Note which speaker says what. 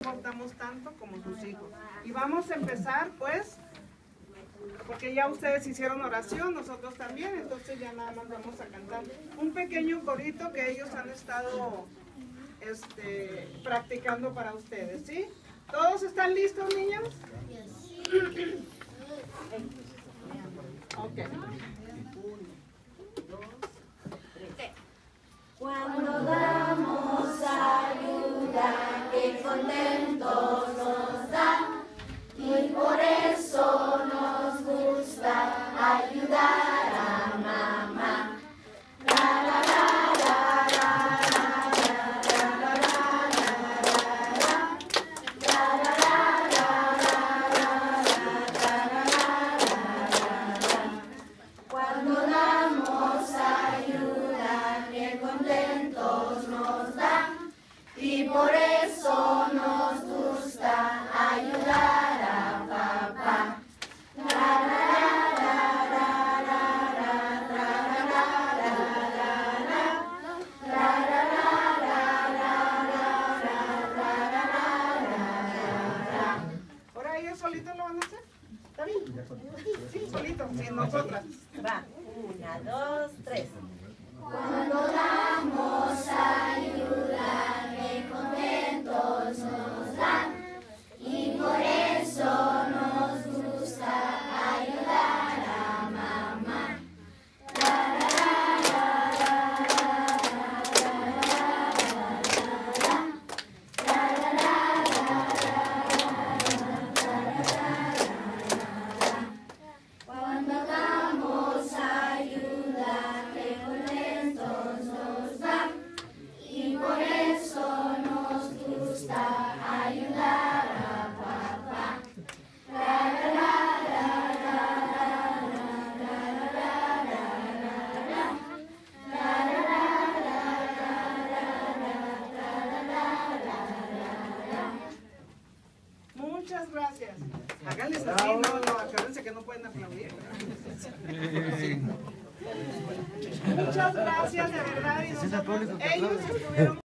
Speaker 1: importamos tanto como sus hijos. Y vamos a empezar pues, porque ya ustedes hicieron oración, nosotros también, entonces ya nada más vamos a cantar un pequeño corito que ellos han estado practicando para ustedes, ¿sí? ¿Todos están listos, niños? Ok.
Speaker 2: Cuando damos ayuda, qué contentos nos da, y por eso nos gusta ayudar a mamá. Cuando damos ayuda, qué contentos nos da, y por eso nos gusta ayudar a papá.
Speaker 1: ¿Ahora ellos solitos lo van a hacer? ¿Está bien? Sí, solitos, sin nosotras.
Speaker 2: Va, 1, 2, 3. Cuando damos ayuda, qué contentos nos dan, y por eso nos gusta ayudar a mamá. Cuando damos ayuda, qué contentos nos dan, y por eso nos gusta ayudar a papá.
Speaker 1: Muchas gracias. Háganles así, no, acuérdense que no pueden aplaudir. Muchas gracias, de verdad. Y nosotros, ellos estuvieron